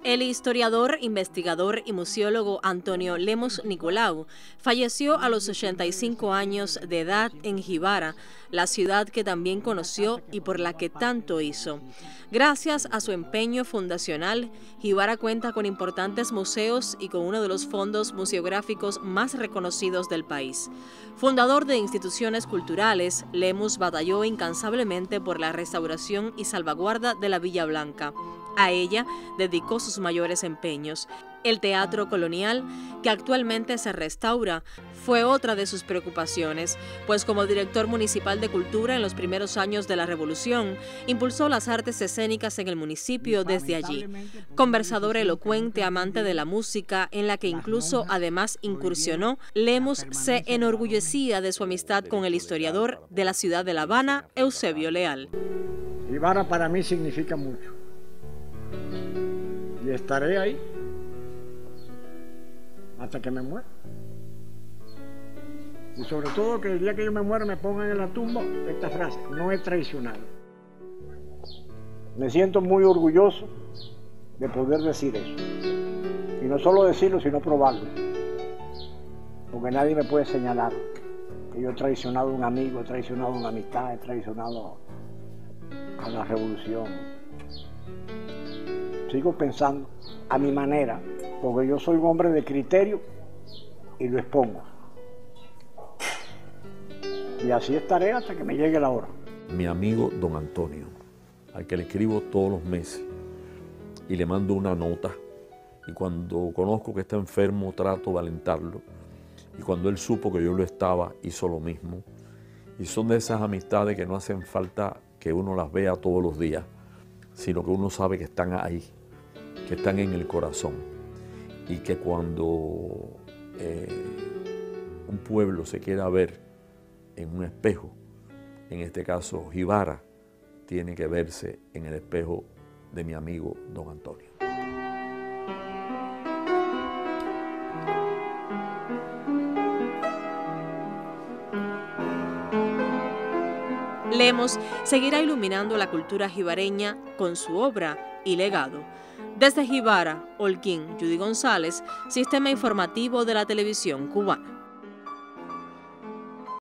El historiador, investigador y museólogo Antonio Lemos Nicolau falleció a los 85 años de edad en Jibara, la ciudad que también conoció y por la que tanto hizo. Gracias a su empeño fundacional, Jibara cuenta con importantes museos y con uno de los fondos museográficos más reconocidos del país. Fundador de instituciones culturales, Lemos batalló incansablemente por la restauración y salvaguarda de la Villa Blanca. A ella dedicó sus mayores empeños. El Teatro Colonial, que actualmente se restaura, fue otra de sus preocupaciones, pues como director municipal de cultura en los primeros años de la Revolución, impulsó las artes escénicas en el municipio desde allí. Conversador elocuente, amante de la música, en la que incluso además incursionó, Lemos se enorgullecía de su amistad con el historiador de la ciudad de La Habana, Eusebio Leal. Jibara para mí significa mucho. Y estaré ahí hasta que me muera. Y sobre todo que el día que yo me muera me pongan en la tumba esta frase: no he traicionado. Me siento muy orgulloso de poder decir eso. Y no solo decirlo, sino probarlo. Porque nadie me puede señalar que yo he traicionado a un amigo, he traicionado una amistad, he traicionado a la revolución. Sigo pensando a mi manera, porque yo soy un hombre de criterio y lo expongo. Y así estaré hasta que me llegue la hora. Mi amigo don Antonio, al que le escribo todos los meses y le mando una nota, y cuando conozco que está enfermo trato de alentarlo, y cuando él supo que yo lo estaba hizo lo mismo. Y son de esas amistades que no hacen falta que uno las vea todos los días, sino que uno sabe que están ahí, que están en el corazón, y que cuando un pueblo se quiera ver en un espejo, en este caso Jibara, tiene que verse en el espejo de mi amigo don Antonio. Lemos seguirá iluminando la cultura jibareña con su obra y legado. Desde Jibara, Holguín, Judy González, Sistema Informativo de la Televisión Cubana.